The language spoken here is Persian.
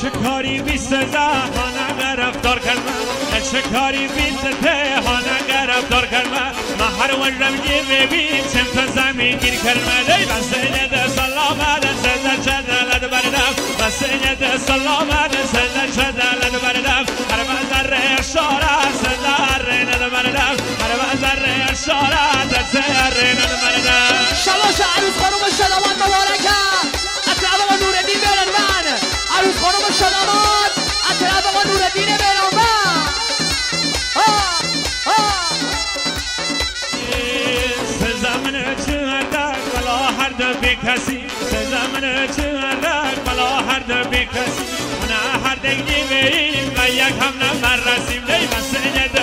چه کاری بی سزا هانا گرفتار کردم چه کاری بی سزا هانا گرفتار کردم ما هر وجم ببین چند تا زمین گیر کردم ای بس اینه سلامت سزا چدلت بردم بس اینه سلامت سزا چدلت بردم هر بازار اشاره سزا رینت بردم هر بازار اشاره سزا رینت بردم شلاش عروس خانم شلوان مبارکه اطلاع آقا نورالدین بیرانوند عروس خانم شلوان اطلاع آقا نورالدین بیرانوند سزمن چهردک بلا هر دو بی کسی سزمن چهردک بلا هر دو بی کسی نه هر دیگی بیم و یک هم نمرسیم دی مسینه